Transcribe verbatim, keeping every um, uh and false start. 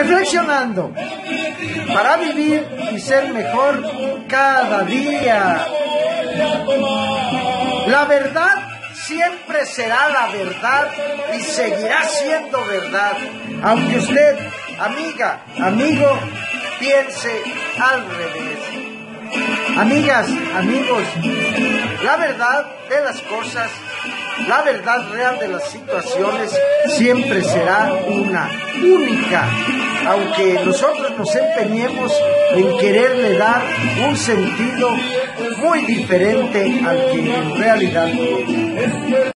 reflexionando para vivir y ser mejor cada día. La verdad siempre será la verdad y seguirá siendo verdad, aunque usted, amiga, amigo, piense al revés. Amigas, amigos, la verdad de las cosas, la verdad real de las situaciones siempre será una única, aunque nosotros nos empeñemos en quererle dar un sentido muy diferente al que en realidad tiene.